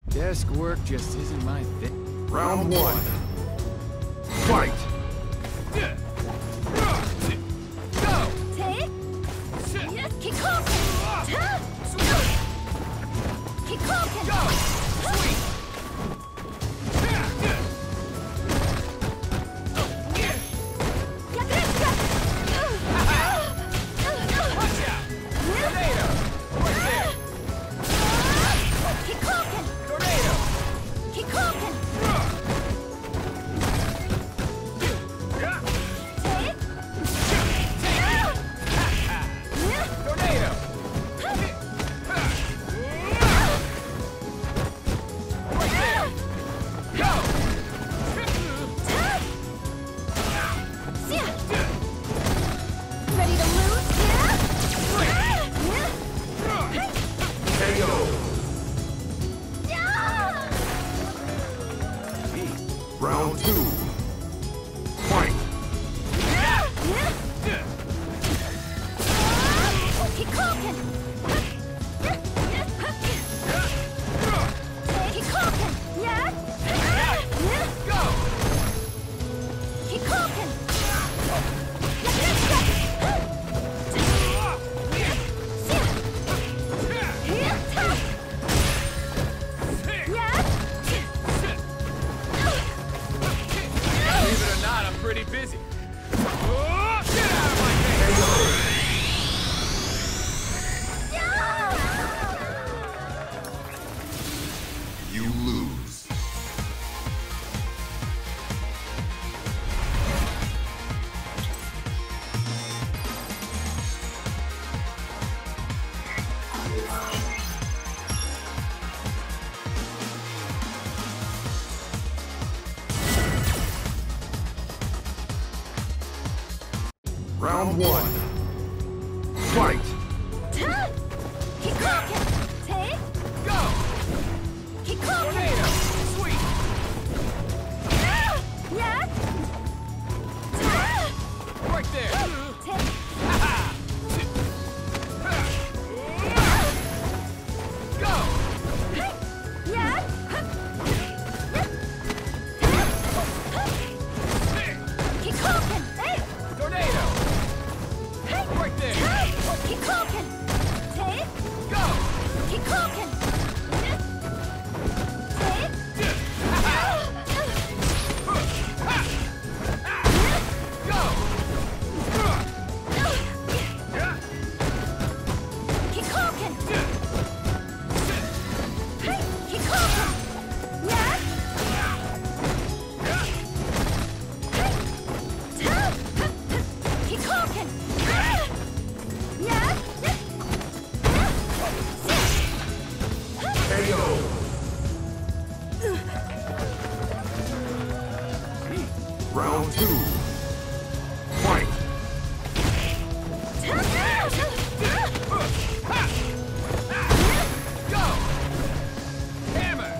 Desk work just isn't my thing. Round one. Fight! Round two. Fight! Pretty busy. Get out of my face! You lose. Round one. Fight! Go! Tornado! Sweet! Right there! Round two. Fight! Go! Hammer!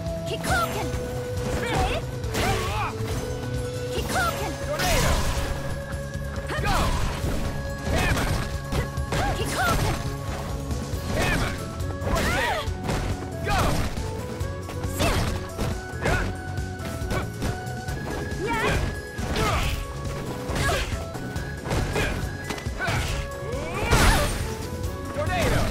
Tornado! Go! Hammer! Hammer! Right there! Go! Tornado!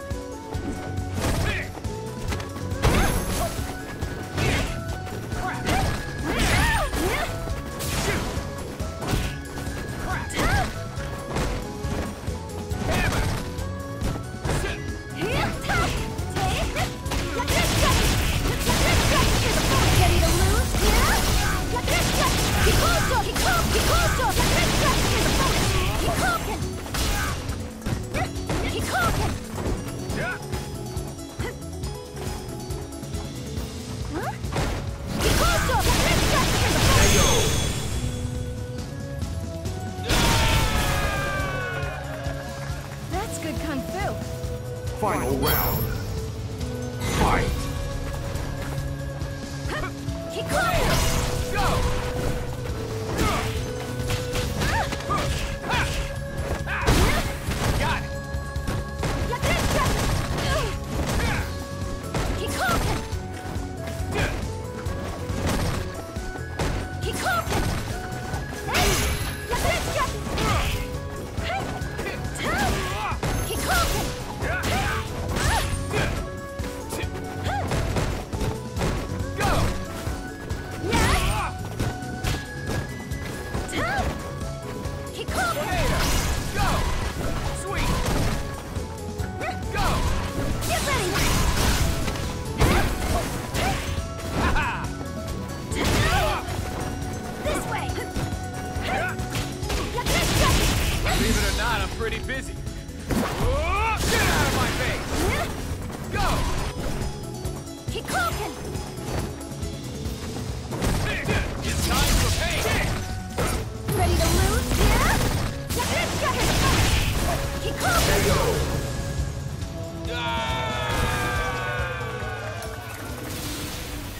That's good kung fu. Final round. Fight! Go! Got it!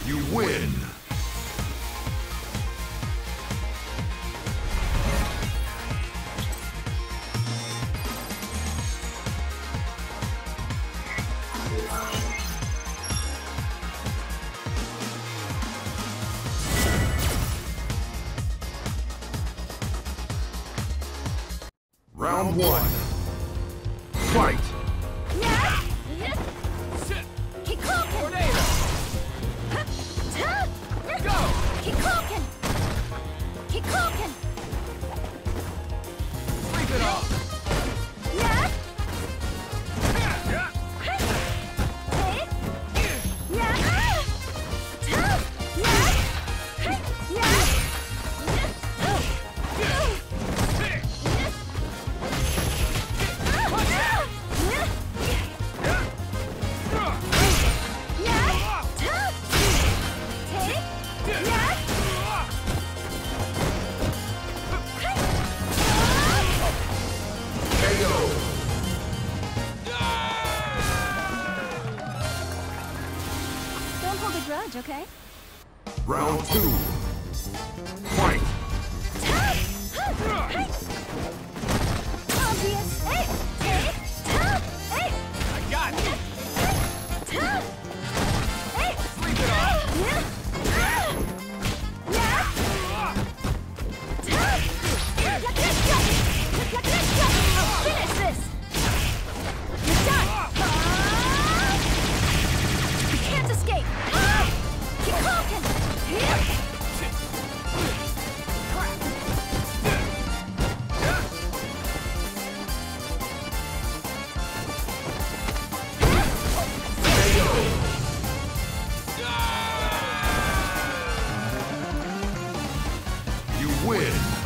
You win. Round 1. Fight! Yeah. Sit. Kikoken. Tornado. Go. Kikoken. Kikoken. Sleep it off. Yeah. Yeah. Hey. Yeah. Yeah. Yeah. KO! Don't hold a grudge, okay? Round 2. Fight! Obvious. Hey. I got you. Hey. Sleep it off. Finish this! You're done! You can't escape! Kikoken! You win.